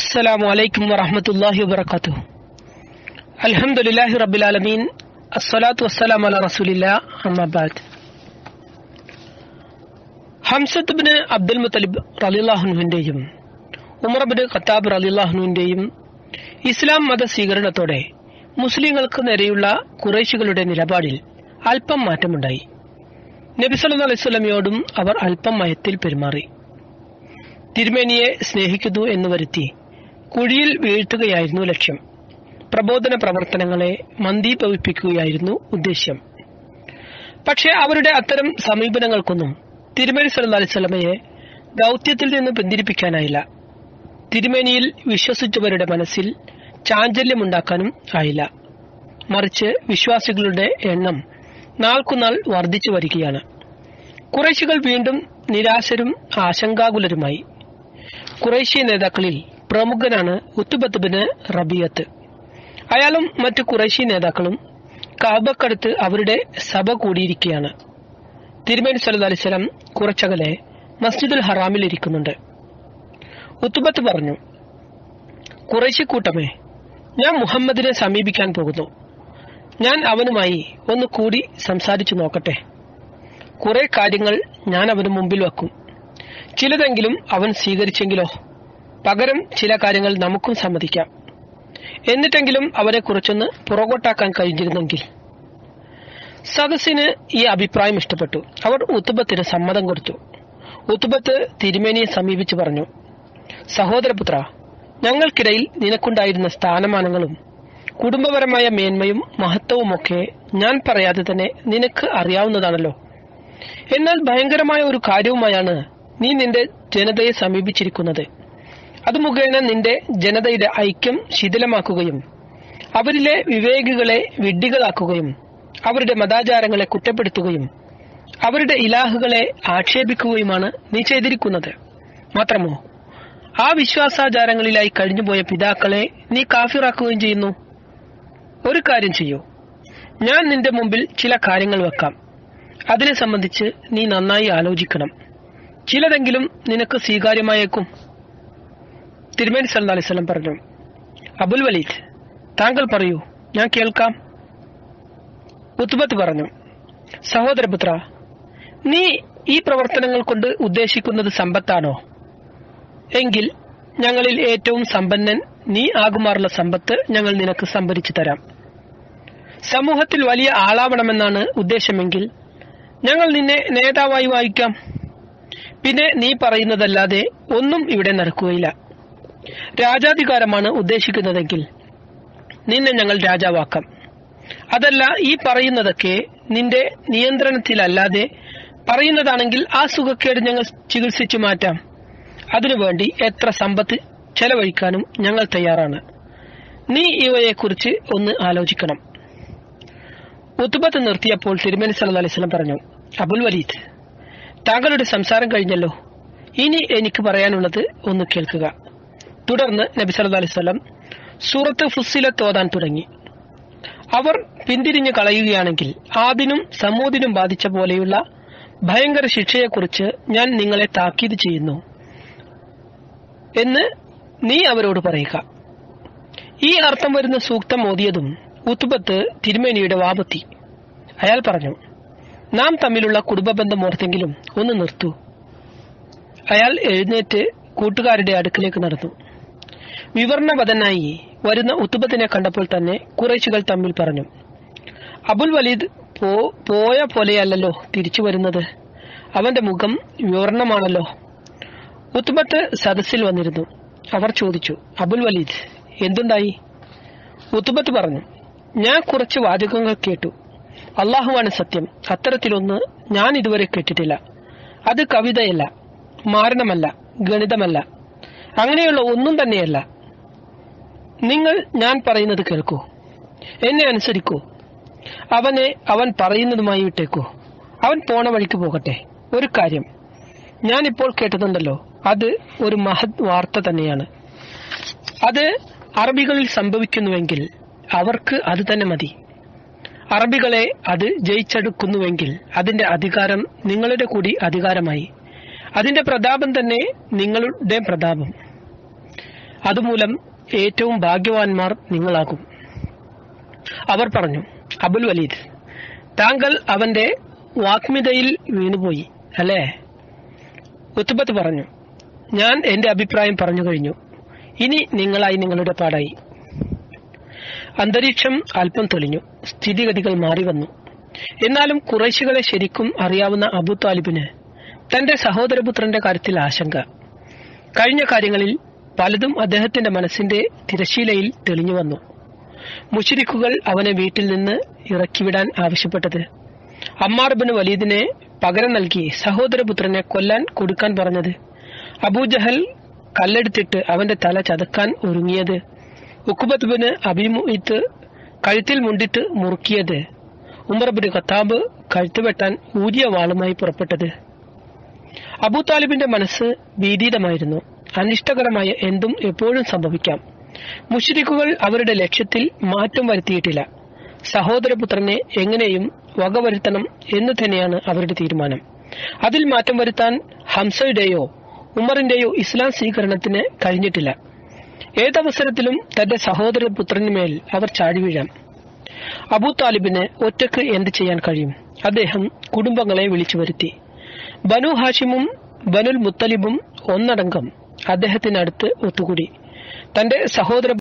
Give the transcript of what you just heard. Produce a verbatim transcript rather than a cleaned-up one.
السلام عليكم ورحمة الله وبركاته. الحمد لله رب العالمين. الصلاة والسلام على رسول الله. أما بعد. Hamzath bin Abdul Muthalib റളിയല്ലാഹു അൻഹുവിന്റെയും Umar bin Khattab റളിയല്ലാഹു അൻഹുവിന്റെയും ഇസ്ലാം മത സ്വീകരണത്തോടെ മുസ്ലിങ്ങൾക്ക് നേരെയുള്ള ഖുറൈശികളുടെ നിലപാടിൽ അല്പം മാറ്റമുണ്ടായി. നബി സല്ലല്ലാഹു അലൈഹി വസല്ലമയോടും അവർ അല്പം മയത്തിൽ പെരുമാറി. തിരുമേനിയെ സ്നേഹിക്കുന്നു എന്ന് വരുത്തി കുഴിയിൽ വീഴ്ത്തുകയായിരുന്നു ലക്ഷ്യം. പ്രബോധന പ്രവർത്തനങ്ങളെ മന്ദീഭവിപ്പിക്കുകയായിരുന്നു ഉദ്ദേശ്യം. പക്ഷേ അവരുടെ അത്തരം സമീപനങ്ങൾക്കൊന്നും തിരുമേനി സല്ലല്ലാഹു അലൈഹി വസല്ലമയെ ദൗത്യത്തിൽ നിന്ന് പിന്തിരിപ്പിക്കാനായില്ല. തിരുമേനിയിൽ വിശ്വസിച്ചവരുടെ മനസ്സിൽ ചാഞ്ചല്യമുണ്ടാക്കാനും ആയില്ല. മറിച്ച് വിശ്വാസികളുടെ എണ്ണം നാൾക്കുനാൾ വർദ്ധിച്ചു വരികയാണ്. ഖുറൈശികൾ വീണ്ടും നിരാശരും ആശങ്കാകുലരുമായി. ഖുറൈശി നേതാക്കളിൽ പ്രമുഖനാണ് ഉത്ബത്ത് ബിൻ റബീഅത്ത്. അയാളും മറ്റു ഖുറൈശി നേതാക്കളും കഅബക്കടുത്ത് അവരുടെ സഭ കൂടിയിരിക്കുകയാണ്. തിരുമേനി സല്ലല്ലാഹു അലൈഹി വസല്ലം കുറച്ചകലെ മസ്ജിദുൽ ഹറാമിൽ ഇരിക്കുന്നുണ്ട്. ഉത്ബത്ത് പറഞ്ഞു, ഖുറൈശി കൂട്ടമേ, ഞാൻ മുഹമ്മദിനെ സമീപിക്കാൻ പോകുന്നു. ഞാൻ അവനുമായി ഒന്ന് കൂടി സംസാരിച്ചു നോക്കട്ടെ. കുറെ കാര്യങ്ങൾ ഞാൻ അവന് മുമ്പിൽ വെക്കും. ചിലതെങ്കിലും അവൻ സ്വീകരിച്ചെങ്കിലോ? പകരം ചില കാര്യങ്ങൾ നമുക്കും സമ്മതിക്കാം. എന്നിട്ടെങ്കിലും അവനെ കുറിച്ചൊന്ന് പുറകോട്ടാക്കാൻ കഴിഞ്ഞിരുന്നെങ്കിൽ. സദസ്സിന് ഈ അഭിപ്രായം ഇഷ്ടപ്പെട്ടു. അവർ ഉത്ബത്തിന് സമ്മതം കൊടുത്തു. ഉത്ബത്ത് തിരുമേനിയെ സമീപിച്ചു പറഞ്ഞു, സഹോദരപുത്ര, ഞങ്ങൾക്കിടയിൽ നിനക്കുണ്ടായിരുന്ന സ്ഥാനമാനങ്ങളും കുടുംബപരമായ മേന്മയും മഹത്വവുമൊക്കെ ഞാൻ പറയാതെ തന്നെ നിനക്ക് അറിയാവുന്നതാണല്ലോ. എന്നാൽ ഭയങ്കരമായ ഒരു കാര്യവുമായാണ് നീ നിന്റെ ജനതയെ സമീപിച്ചിരിക്കുന്നത്. അത് മുഖേന നിന്റെ ജനതയുടെ ഐക്യം ശിഥിലമാക്കുകയും അവരിലെ വിവേകികളെ വിഡ്ഢികളാക്കുകയും അവരുടെ മതാചാരങ്ങളെ കുറ്റപ്പെടുത്തുകയും അവരുടെ ഇലാഹുകളെ ആക്ഷേപിക്കുകയുമാണ് നീ ചെയ്തിരിക്കുന്നത്. മാത്രമോ ആ വിശ്വാസാചാരങ്ങളിലായി കഴിഞ്ഞുപോയ പിതാക്കളെ നീ കാഫിറാക്കുകയും ചെയ്യുന്നു. ഒരു കാര്യം ചെയ്യൂ, ഞാൻ നിന്റെ മുമ്പിൽ ചില കാര്യങ്ങൾ വെക്കാം. അതിനെ സംബന്ധിച്ച് നീ നന്നായി ആലോചിക്കണം. ചിലതെങ്കിലും നിനക്ക് സ്വീകാര്യമായേക്കും. തിരുമേനി സല്ലല്ലാഹു അലൈഹി വസല്ലം പറഞ്ഞു, അബുൽ വലീദ്, താങ്കൾ പറയൂ, ഞാൻ കേൾക്കാം. ഉത്ബത്ത് പറഞ്ഞു, സഹോദരപുത്ര, നീ ഈ പ്രവർത്തനങ്ങൾ കൊണ്ട് ഉദ്ദേശിക്കുന്നത് സമ്പത്താണോ? എങ്കിൽ ഞങ്ങളിൽ ഏറ്റവും സമ്പന്നൻ നീ ആകുമാറുള്ള സമ്പത്ത് ഞങ്ങൾ നിനക്ക് സംഭരിച്ചു തരാം. സമൂഹത്തിൽ വലിയ ആളാവണമെന്നാണ് ഉദ്ദേശമെങ്കിൽ ഞങ്ങൾ നിന്നെ നേതാവായി വായിക്കാം. പിന്നെ നീ പറയുന്നതല്ലാതെ ഒന്നും ഇവിടെ നടക്കുകയില്ല. രാജാധികാരമാണ് ഉദ്ദേശിക്കുന്നതെങ്കിൽ നിന്നെ ഞങ്ങൾ രാജാവാക്കാം. അതല്ല, ഈ പറയുന്നതൊക്കെ നിന്റെ നിയന്ത്രണത്തിലല്ലാതെ പറയുന്നതാണെങ്കിൽ ആ സുഖക്കേട് ഞങ്ങൾ ചികിത്സിച്ചു മാറ്റാം. അതിനുവേണ്ടി എത്ര സമ്പത്ത് ചെലവഴിക്കാനും ഞങ്ങൾ തയ്യാറാണ്. നീ ഇവയെക്കുറിച്ച് ഒന്ന് ആലോചിക്കണം. ഉത്ബത്ത് നിർത്തിയപ്പോൾ തിരുമേനി സല്ലല്ലാഹു അലൈഹി വസല്ലം പറഞ്ഞു, അബുൽ വലീദ്, താങ്കളുടെ സംസാരം കഴിഞ്ഞല്ലോ. ഇനി എനിക്ക് പറയാനുള്ളത് ഒന്ന് കേൾക്കുക. തുടർന്ന് നബി സല്ലല്ലാഹു അലൈഹി വസല്ലം സൂറത്ത് ഫുസ്സിലത്ത് ഓതാൻ തുടങ്ങി. അവർ പിന്തിരിഞ്ഞു കളയുകയാണെങ്കിൽ ആദിനും സമൂദിനും ബാധിച്ച പോലെയുള്ള ഭയങ്കര ശിക്ഷയെക്കുറിച്ച് ഞാൻ നിങ്ങളെ താക്കീത് ചെയ്യുന്നു എന്ന് നീ അവരോട് പറയുക. ഈ അർത്ഥം വരുന്ന സൂക്തം ഓതിയതും ഉത്ബത്ത് തിരുമേനിയുടെ വാപത്തി. അയാൾ പറഞ്ഞു, നാം തമ്മിലുള്ള കുടുംബബന്ധം ഓർത്തെങ്കിലും ഒന്ന് നിർത്തൂ. അയാൾ എഴുന്നേറ്റ് കൂട്ടുകാരുടെ അടുക്കിലേക്ക് നടന്നു. വിവരണവദനായി വരുന്ന ഉത്ബത്തിനെ കണ്ടപ്പോൾ തന്നെ ഖുറൈശികൾ തമ്മിൽ പറഞ്ഞു, അബുൽ വലീദ് പോയ പോലെയല്ലല്ലോ തിരിച്ചു വരുന്നത്. അവന്റെ മുഖം വിവരണമാണല്ലോ. ഉത്ബത്ത് സദസ്സിൽ വന്നിരുന്നു. അവർ ചോദിച്ചു, അബുൽ വലീദ്, എന്തുണ്ടായി? ഉത്ബത്ത് പറഞ്ഞു, ഞാൻ കുറച്ച് വാചകങ്ങൾ കേട്ടു. അള്ളാഹുവാണ് സത്യം, അത്തരത്തിലൊന്ന് ഞാൻ ഇതുവരെ കേട്ടിട്ടില്ല. അത് കവിതയല്ല, മാരണമല്ല, ഗണിതമല്ല, അങ്ങനെയുള്ള ഒന്നും തന്നെയല്ല. നിങ്ങൾ ഞാൻ പറയുന്നത് കേൾക്കൂ, എന്നെ അനുസരിക്കൂ. അവനെ അവൻ പറയുന്നതുമായി വിട്ടേക്കൂ. അവൻ പോണ വഴിക്ക് പോകട്ടെ. ഒരു കാര്യം ഞാനിപ്പോൾ കേട്ടതുണ്ടല്ലോ, അത് ഒരു മഹത് വാർത്ത തന്നെയാണ്. അത് അറബികളിൽ സംഭവിക്കുന്നുവെങ്കിൽ അവർക്ക് അത് തന്നെ മതി. അറബികളെ അത് ജയിച്ചെടുക്കുന്നുവെങ്കിൽ അതിന്റെ അധികാരം നിങ്ങളുടെ കൂടി അധികാരമായി. അതിന്റെ പ്രതാപം തന്നെ നിങ്ങളുടെ പ്രതാപം. അതുമൂലം ഏറ്റവും ഭാഗ്യവാന്മാർ നിങ്ങളാകും. അവർ പറഞ്ഞു, അബുൽ വലീദ്, താങ്കൾ അവന്റെ വാഗ്മിതയിൽ വീണുപോയി അല്ലേ? ഉത്ബത്ത് പറഞ്ഞു, ഞാൻ എന്റെ അഭിപ്രായം പറഞ്ഞു കഴിഞ്ഞു. ഇനി നിങ്ങളായി നിങ്ങളുടെ പാടായി. അന്തരീക്ഷം അല്പം തെളിഞ്ഞു. സ്ഥിതിഗതികൾ മാറി വന്നു. എന്നാലും ഖുറൈശികളെ ശരിക്കും അറിയാവുന്ന അബൂ താലിബിന് തന്റെ സഹോദരപുത്രന്റെ കാര്യത്തിൽ ആശങ്ക. കഴിഞ്ഞ കാര്യങ്ങളിൽ പലതും അദ്ദേഹത്തിന്റെ മനസ്സിന്റെ തിരശീലയിൽ തെളിഞ്ഞു വന്നു. മുശ്രിക്കുകൾ അവനെ വീട്ടിൽ നിന്ന് ഇറക്കിവിടാൻ ആവശ്യപ്പെട്ടത്, അമ്മാർ ബിൻ വലീദിനെ പകരം നൽകി സഹോദരപുത്രനെ കൊല്ലാൻ കൊടുക്കാൻ പറഞ്ഞത്, അബൂജഹൽ കല്ലെടുത്തിട്ട് അവന്റെ തല ചതക്കാൻ ഒരുങ്ങിയത്, ഉഖ്ബത്ത് ബിൻ അബീ മുഈത്ത് കഴുത്തിൽ മുണ്ടിട്ട് മുറുക്കിയത്, ഉമർ ബിൻ ഖത്താബ് കഴുത്തുവെട്ടാൻ ഊരിയ വാളുമായി പുറപ്പെട്ടത്. അബൂ താലിബിന്റെ മനസ്സ് ഭീതിതമായിരുന്നു. അനിഷ്ടകരമായ എന്തും എപ്പോഴും സംഭവിക്കാം. മുശ്രിക്കുകൾ അവരുടെ ലക്ഷ്യത്തിൽ മാറ്റം വരുത്തിയിട്ടില്ല. സഹോദരപുത്രനെ എങ്ങനെയും വകവരുത്തണം എന്ന് തന്നെയാണ് അവരുടെ തീരുമാനം. അതിൽ മാറ്റം വരുത്താൻ ഹംസയുടെയോ ഉമറിന്റെയോ ഇസ്ലാം സ്വീകരണത്തിന് കഴിഞ്ഞിട്ടില്ല. ഏതവസരത്തിലും തന്റെ സഹോദരപുത്രനുമേൽ അവർ ചാടിവീഴാം. അബൂ താലിബിന് ഒറ്റക്ക് എന്ത് ചെയ്യാൻ കഴിയും? അദ്ദേഹം കുടുംബങ്ങളെ വിളിച്ചു വരുത്തി. ബനു ഹാഷിമും ബനുൽ മുത്തലിബും ഒന്നടങ്കം അദ്ദേഹത്തിനടുത്ത് ഒത്തുകൂടി. തന്റെ സഹോദര